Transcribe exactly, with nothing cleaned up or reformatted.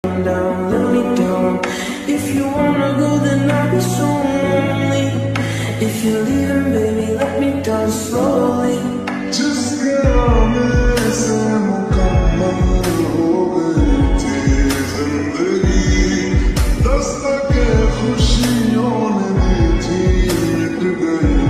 down, let me down. If you wanna go, then I'll be so lonely. If you're leaving, baby, let me down slowly.